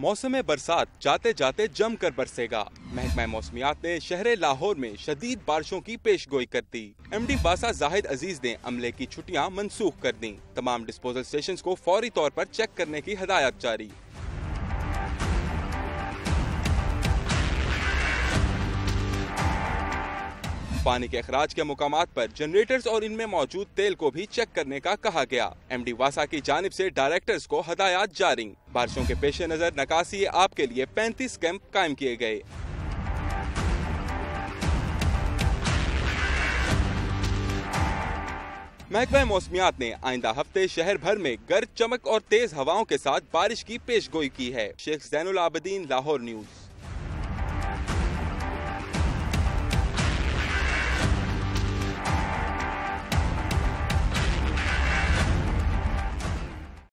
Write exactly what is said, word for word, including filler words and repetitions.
मौसम बरसात जाते जाते जमकर बरसेगा। महकमा मौसमियात ने शहर लाहौर में शदीद बारिशों की पेशगोई कर दी। एमडी वासा जाहिद अजीज ने अमले की छुट्टियां मनसूख कर दी। तमाम डिस्पोजल स्टेशंस को फौरी तौर पर चेक करने की हदायत जारी। पानी के अखराज के मुकामात पर जनरेटर्स और इनमें मौजूद तेल को भी चेक करने का कहा गया। एमडी वासा की जानिब से डायरेक्टर्स को हदायत जारी। बारिशों के पेश नजर नकासी आप के लिए पैंतीस कैंप कायम किए गए। महकमा मौसमियात ने आइंदा हफ्ते शहर भर में गर्ज चमक और तेज हवाओं के साथ बारिश की पेशगोई की है। शेख जैनुल आबदीन, लाहौर न्यूज।